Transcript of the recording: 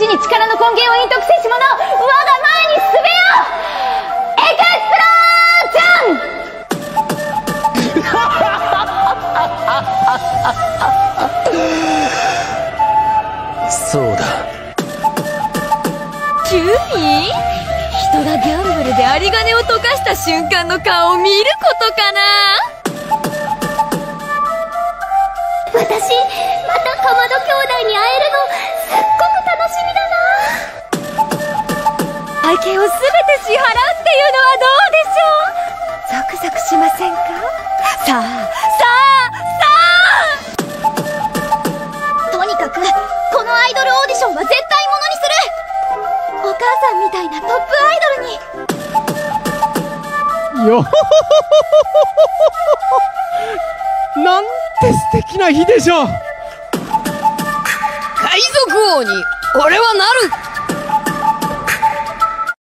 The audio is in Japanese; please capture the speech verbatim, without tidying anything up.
地に力の根源を隠匿せし者、我が前に進めよエクスプロージョンそうだ。 キュウミ？人がギャンブルで有り金を溶かした瞬間の顔を見ることかな。 私、またかまど兄弟に会えるのすっごく楽しみだな。 愛犬をすべて支払うっていうのはどうでしょう。ゾクゾクしませんか？さあさあさあ。 とにかくこのアイドルオーディションは絶対ものにする。お母さんみたいなトップアイドルに。 よほほほほほほなんて素敵な日でしょう。 海賊王に俺はなる。